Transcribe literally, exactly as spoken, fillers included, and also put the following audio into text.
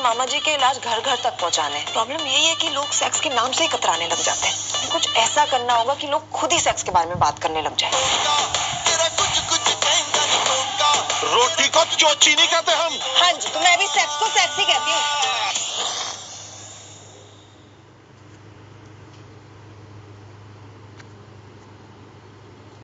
मामा जी के इलाज घर घर तक पहुंचाने। प्रॉब्लम यही है कि लोग सेक्स के नाम से ही कतराने लग जाते हैं। कुछ ऐसा करना होगा कि लोग खुद ही सेक्स के बारे में बात करने लग जाए। रोटी को चोची नहीं कहते हम। हाँ जी, तो मैं भी सेक्स को सेक्स ही कहती हूँ।